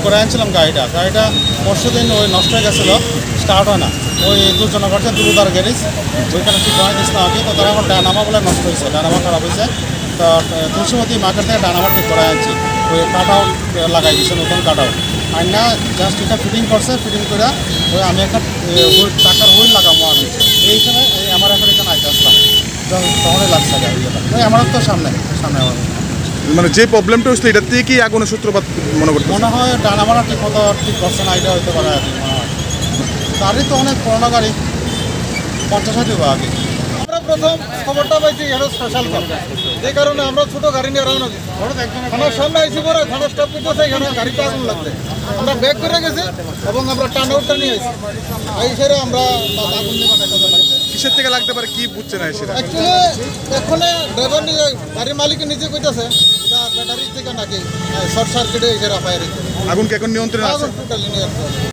করে আনছিলাম গাড়িটা পরশু দিন ওই নষ্ট হয়ে গেছিলো, স্টার্ট হয় না। ওই দুজনে করছে দুরুদার গ্যারেজ, ওইখানে ঠিক হয় দিস না আগে। তো তারা আমার ডানামা বলে নষ্ট হয়েছে, ডানামা খারাপ হয়েছে। তো তুলসীমতি মার্কেট থেকে ডানামা ঠিক করে আনছি, ওই কাট আউট লাগাই দিচ্ছে, নতুন কাট আউট আর না। জাস্ট এটা ফিটিং করছে, ফিটিং করে ওই আমি একটা টাকার হুইল লাগাবো আমি এই হিসাবে আমার এখন এখানে আইতে আসলাম, তখনই লাগছে গাড়িটা। ওই আমার তো সামনে আমার মানে যে প্রবলেমটা হচ্ছে এটার থেকে কি আগুনের সূত্রপাত মনে হয়। ডানামারা ঠিক মতো ঠিক করছে না, এটা হইতে পারে আর কি মনে হয়। গাড়ি তো অনেক পুরোনো গাড়ি, 50-60 বা আগে। আমরা প্রথম খবরটা পাইছি এটা স্পেশাল কল, যে কারণে আমরা ছোটো গাড়ি নিয়ে রওনা দিচ্ছি। থানার সামনে আইসি পরে থানার স্টাফ করতেছে এখানে গাড়িটা আগুন লাগছে। আমরা ব্যাক করে গেছি এবং আমরা টার্ন আউটটা নিয়ে আসি। এই সেরে আমরা আগুন নিয়ে কিসের থেকে লাগতে পারে কি বুঝছে না সেটা। অ্যাকচুয়ালি এখানে ড্রাইভার নিজে গাড়ির মালিক নিজে কইতেছে এটা ব্যাটারি থেকে নাকি শর্ট সার্কিটে এই সেরা ফায়ার হয়েছে। আগুন কি এখন নিয়ন্ত্রণে আছে? টোটালি নিয়ন্ত্রণ।